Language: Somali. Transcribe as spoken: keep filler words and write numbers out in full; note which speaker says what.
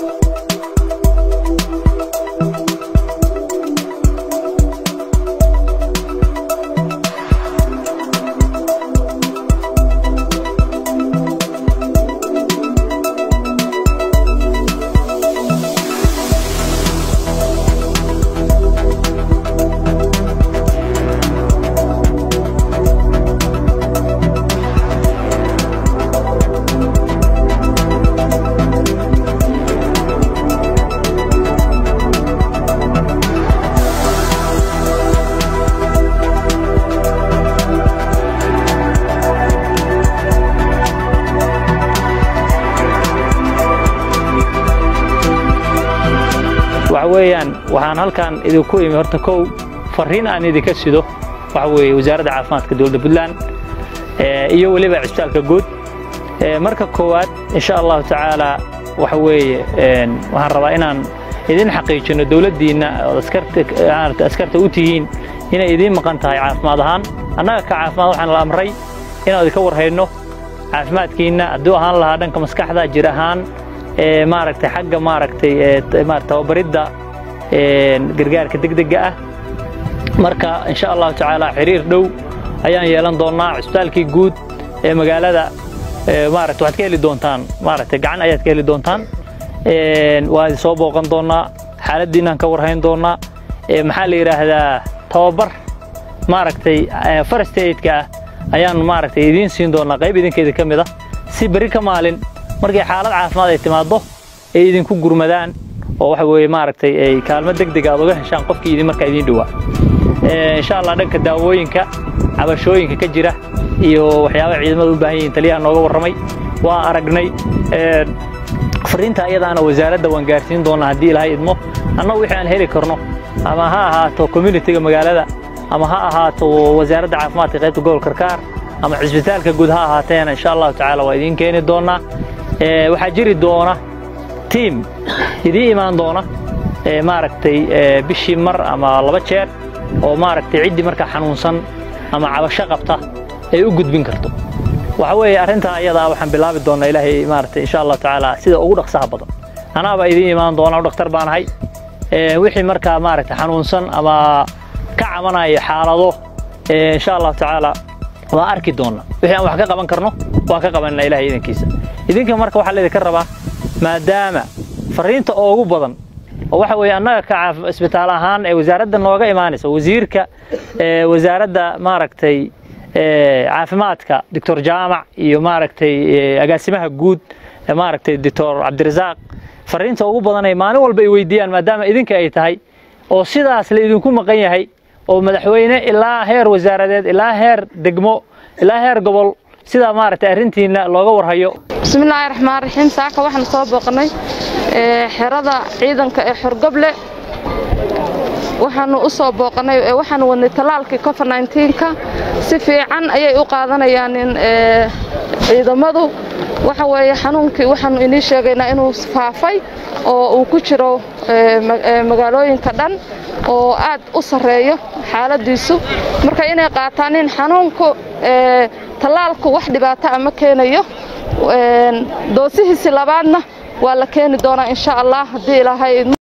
Speaker 1: وحويان وحان هالكان إذا كوي مهرت كو فرين أن إذا كسيده وحوي وزارة عافمات كدولة بلان إيو اللي بعشتال كجود مركب كوات إن شاء الله تعالى وحوي وحان ربائنا إذن حقيقة إنه دولة دينا أذكرت أذكرت أوتيين هنا إذن مقنتها عافمات هان أنا كعافمات وحان الأمري هنا ذكور هينه عافمات كينا أدوهان لها دنك مسكحة جرهان maaragtay xagga maaragtay maaragtay tababarida een gargaarka degdega ah marka insha Allah taala xiriir dhow ayaan yeelan doonaa isbitaalkii guud ee magaalada maaragtay waxaad ka heli doontaan maaragtay gacan ayaad ka heli doontaan een waa soo booqan doonaa xaaladiina ka warhayn doonaa ee maxaa la yiraahdaa tababar maaragtay first aid-ka ayaan maaragtay idin siin doonaa qayb idinkeeda kamid ah si bari ka maalin markay xaalad caafimaad ay timaado ay idin ku gurmadaan oo waxa weeye maaragtay ay kaalmo degdeg ah uga heshaan qofkii idin marka idin dhawaa ee insha Allah dhanka daawooyinka cabashooyinka ka jira iyo waxyaabaha ciidamada u baahan yihiin taliyaha nooga warramay waa aragnay ee fariinta ayadaana wasaaradda waan gaarsiin doonaa hadii Ilaahay idmo annagu wixii aan heli karno ama ha ahaato community-ga magaalada ama ha ahaato wasaaradda caafimaadka qaybta gobolka Karkaar ama cisbitaalka guud ha ahaateen insha Allah taala waa idin keeni doonaa waxaa jiri doona team idii imaan doona ee maaragtay bishii mar ama laba jeer oo maaragtay cidii marka xanuunsan ama cabasho qabta ay u gudbin karto waxa weeye arinta ayada waxaan bilaabi doonaa Ilaahay maaragtay insha Allah taala sida ugu dhaqsaha badan anaaba idii imaan doona dhakhtar baan ahay ee wixii marka maaragtay xanuunsan ama ka cabanaya xaalado ee insha Allah taala waa arki doona wixii aan wax ka qaban karno waa ka qabanaa Ilaahay idinkiisa idinka marka waxa leeyahay ka rabaa maadaama fariinta ugu badan oo waxa weeye annaga ka caaf isbitaal ahaan ee wasaaradda nooga imaanaysa wasiirka ee wasaaradda maaragtay ee caafimaadka Doctor Jaamac iyo maaragtay agaasimaha guud ee maaragtay Doctor Cabdirasaaq fariinta ugu badan ay maalin walba ay weydiiyaan maadaama idinka ay tahay oo sidaas la idinku maqan yahay oo madaxweyne ilaa heer wasaaradeed ilaa heer degmo ilaa heer gobol sida maaragtay arintiina looga warhayo
Speaker 2: bismillaahir rahmaanir rahiim saaka waxaan soo booqnay ee xirada ciidanka ee xorgoble waxaan u soo booqnay waxaan wadnay talaalkii covid nineteen ka si fiican ayay u qaadanayaan in ee ciidamadu waxa weeye xanuunkii waxaan inii sheegaynaa inuu faafay oo uu ku jiro magaalooyinka dhan oo aad u sareeyo xaaladiisu marka inay qaataan in xanuunku ee talaalku wax dhibaato ama keenayo een doosihiisa labaadna waa la keeni doonaa insha Allah hadii Ilaahay